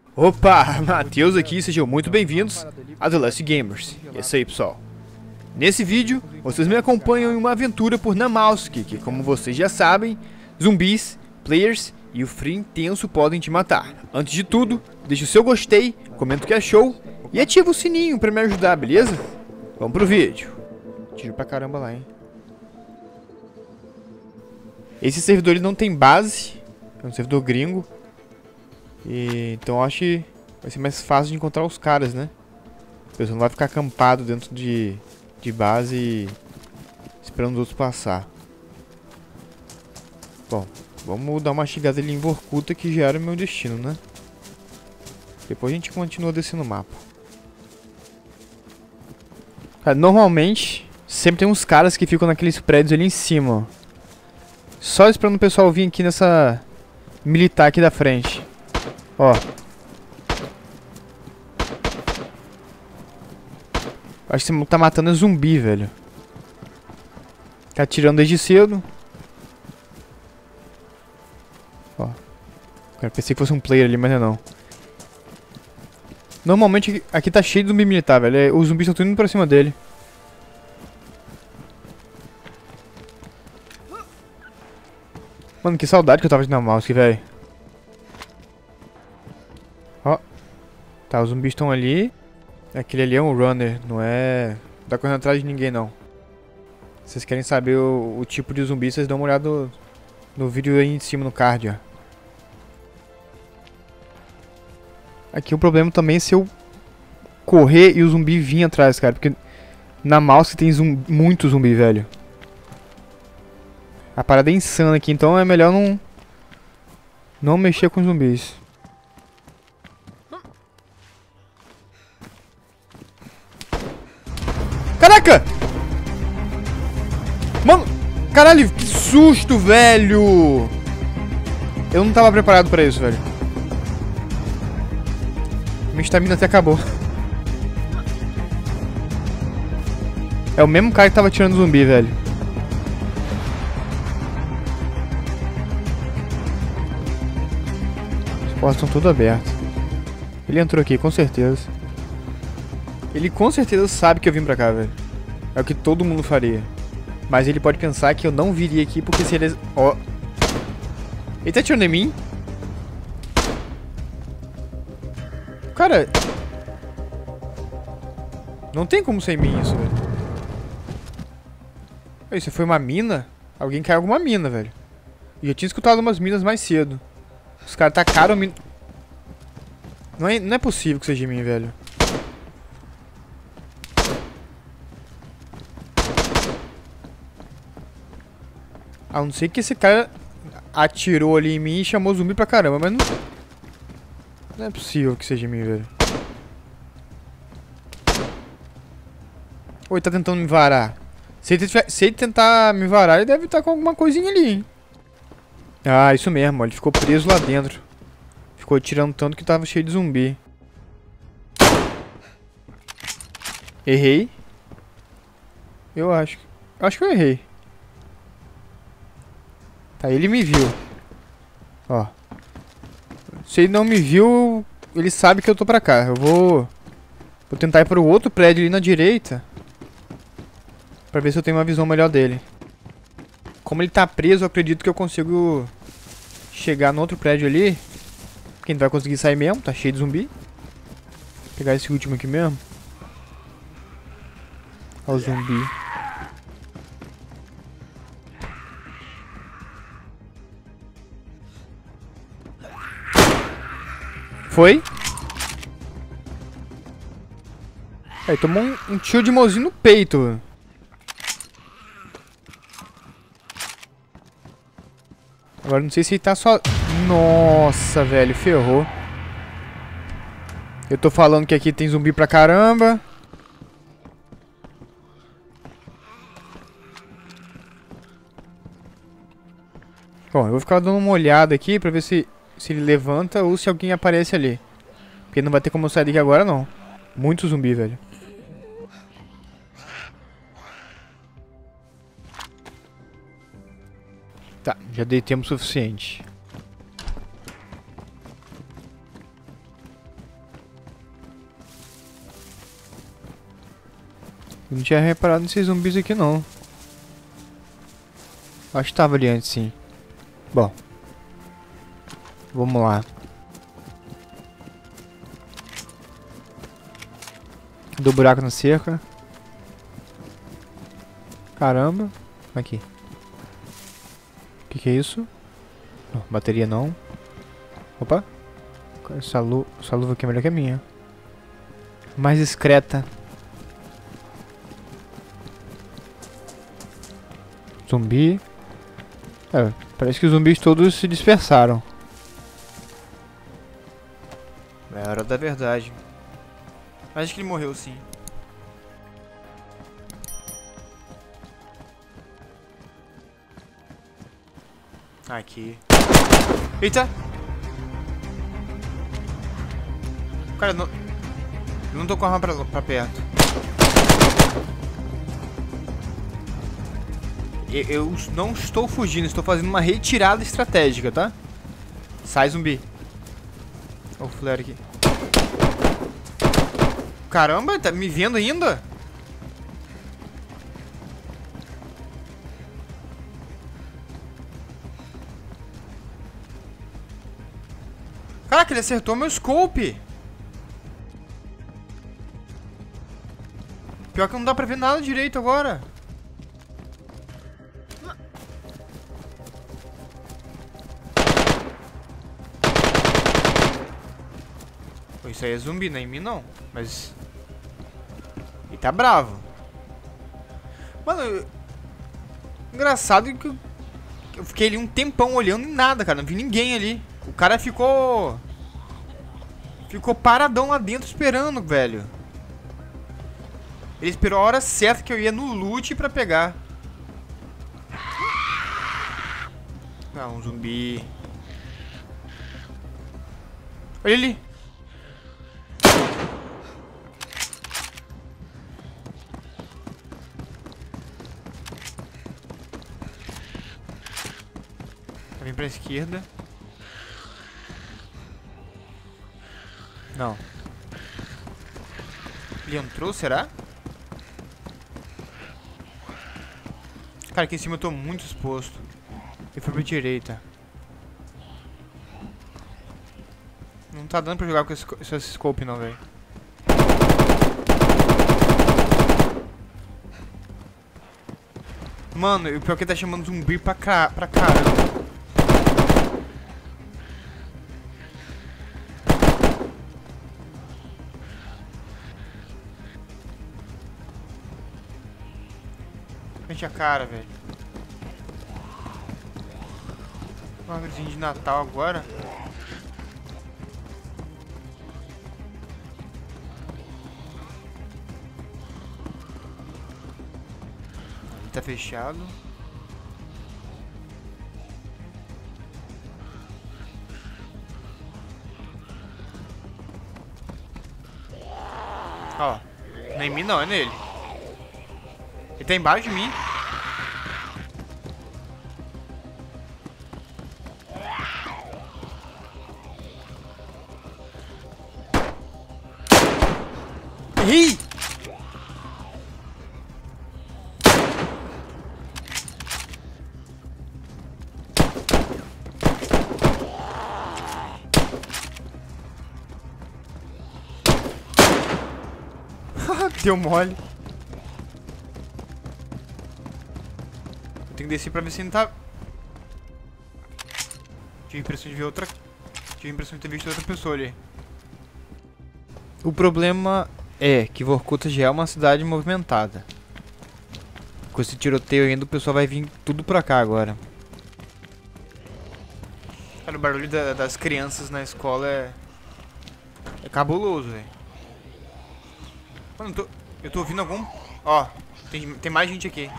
Opa, Matheus aqui, sejam muito bem-vindos a The Last Gamers. E é isso aí, pessoal. Nesse vídeo, vocês me acompanham em uma aventura por Namalsk, que como vocês já sabem, zumbis, players e o frio intenso podem te matar. Antes de tudo, deixa o seu gostei, comenta o que achou e ativa o sininho pra me ajudar, beleza? Vamos pro vídeo. Tiro pra caramba lá, hein. Esse servidor ele não tem base, é um servidor gringo. Então acho que vai ser mais fácil de encontrar os caras, né? O pessoal não vai ficar acampado dentro de base esperando os outros passar. Bom, vamos dar uma chegada ali em Vorkuta, que já era o meu destino, né? Depois a gente continua descendo o mapa. Cara, normalmente sempre tem uns caras que ficam naqueles prédios ali em cima, ó. Só esperando o pessoal vir aqui nessa militar aqui da frente. Ó. Acho que você tá matando zumbi, velho. Tá atirando desde cedo. Ó. Cara, pensei que fosse um player ali, mas não. Normalmente aqui tá cheio de zumbi militar, velho. Os zumbis estão indo pra cima dele. Mano, que saudade que eu tava de Namalsk, velho. Ó. Tá, os zumbis estão ali. Aquele ali é um runner, não é... Não tá correndo atrás de ninguém, não. Se vocês querem saber o tipo de zumbi, vocês dão uma olhada no vídeo aí em cima no card, ó. Aqui o problema também é se eu correr e o zumbi vir atrás, cara. Porque na mouse tem muito zumbi, velho. A parada é insana aqui, então é melhor não mexer com zumbis. Caraca! Mano, caralho, que susto, velho! Eu não tava preparado pra isso, velho. Minha estamina até acabou. É o mesmo cara que tava tirando zumbi, velho. As portas estão todas abertas. Ele entrou aqui, com certeza. Ele com certeza sabe que eu vim pra cá, velho. É o que todo mundo faria. Mas ele pode pensar que eu não viria aqui porque se ele... Ó. Ele tá atirando em mim? Cara... Não tem como ser em mim isso, velho. Isso foi uma mina? Alguém caiu alguma mina, velho. E eu tinha escutado umas minas mais cedo. Os caras tacaram mina... Não é possível que seja em mim, velho. A não ser que esse cara atirou ali em mim e chamou zumbi pra caramba, mas não é possível que seja em mim, velho. Ou ele tá tentando me varar. Se ele tentar me varar, ele deve estar com alguma coisinha ali, hein. Ah, isso mesmo, ó, ele ficou preso lá dentro. Ficou atirando tanto que tava cheio de zumbi. Errei. Eu acho que eu errei. Tá, ele me viu. Ó. Se ele não me viu, ele sabe que eu tô pra cá. Eu vou tentar ir pro outro prédio ali na direita. Pra ver se eu tenho uma visão melhor dele. Como ele tá preso, eu acredito que eu consigo chegar no outro prédio ali. Porque não vai conseguir sair mesmo, tá cheio de zumbi. Vou pegar esse último aqui mesmo. Olha o zumbi. Foi? Aí, tomou um tiro de mozinho no peito. Agora não sei se ele tá só... Nossa, velho, ferrou. Eu tô falando que aqui tem zumbi pra caramba. Bom, eu vou ficar dando uma olhada aqui pra ver se ele levanta ou se alguém aparece ali. Porque não vai ter como eu sair daqui agora, não. Muito zumbi, velho. Tá, já dei tempo suficiente. Eu não tinha reparado nesses zumbis aqui não. Acho que tava ali antes, sim. Bom. Vamos lá. Do buraco na cerca. Caramba. Aqui. O que é isso? Não, bateria não. Opa. Essa luva aqui é melhor que a minha. Mais discreta. Zumbi. É, parece que os zumbis todos se dispersaram. É a hora da verdade. Acho que ele morreu sim. Aqui. Eita! Cara, eu não tô com a arma pra perto. Eu não estou fugindo, estou fazendo uma retirada estratégica, tá? Sai, zumbi. Olha o flare aqui. Caramba, tá me vendo ainda? Caraca, ele acertou meu scope. Pior que não dá pra ver nada direito agora. Pô, isso aí é zumbi, não é em mim não. Mas... ele tá bravo. Mano, engraçado que eu fiquei ali um tempão olhando e nada, cara. Não vi ninguém ali. O cara ficou paradão lá dentro esperando, velho. Ele esperou a hora certa que eu ia no loot pra pegar. Não, um zumbi. Olha ali. Vem pra esquerda. Não. Ele entrou, será? Cara, aqui em cima eu tô muito exposto. Ele foi pra direita. Não tá dando pra jogar com esse scope não, velho. Mano, o pior é que ele tá chamando zumbi pra caramba. Frente a cara, velho. Uma árvorezinha de Natal agora. Ali tá fechado. Ó, não é em mim não, é nele. Ele tá embaixo de mim. Errei! Deu mole. Eu tenho que descer pra ver se não tá... Tive a impressão de ver outra... Tive a impressão de ter visto outra pessoa ali. O problema é que Vorkuta já é uma cidade movimentada. Com esse tiroteio ainda, o pessoal vai vir tudo pra cá agora. Cara, o barulho das crianças na escola é cabuloso, velho. Mano, eu tô ouvindo algum... Ó, tem mais gente aqui.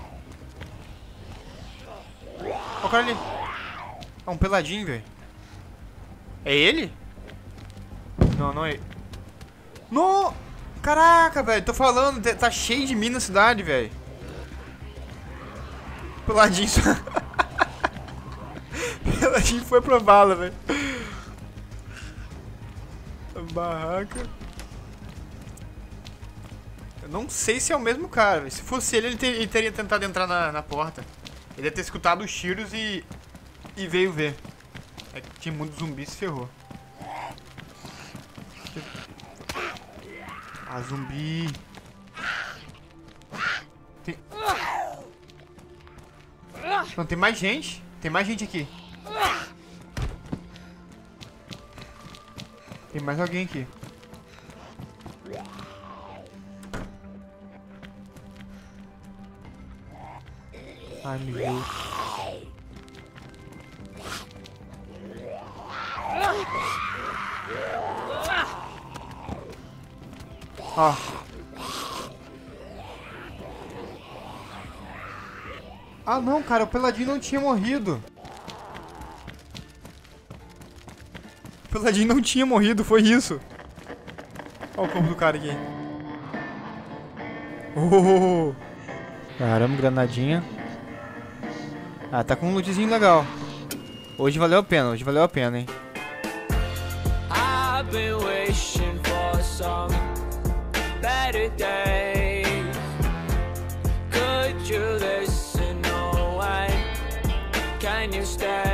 Ó o cara ali. É um peladinho, velho. É ele? Não, não é ele. No! Caraca, velho, tô falando, tá cheio de mina na cidade, velho. Peladinho só... Peladinho foi pra bala, velho. Barraca. Eu não sei se é o mesmo cara. Se fosse ele, ele teria tentado entrar na porta. Ele ia ter escutado os tiros e veio ver. É que tinha muito zumbi, se ferrou. Ah, zumbi. Não, tem mais gente. Tem mais gente aqui. Tem mais alguém aqui. Ai, meu Deus. Ó. Ah, não, cara. O Peladinho não tinha morrido. O Peladinho não tinha morrido. Foi isso. Olha o corpo do cara aqui. Oh. Caramba, granadinha. Ah, tá com um lootzinho legal. Hoje valeu a pena, hein? I've been wishing for some better days. Could you listen? No one, can you stay?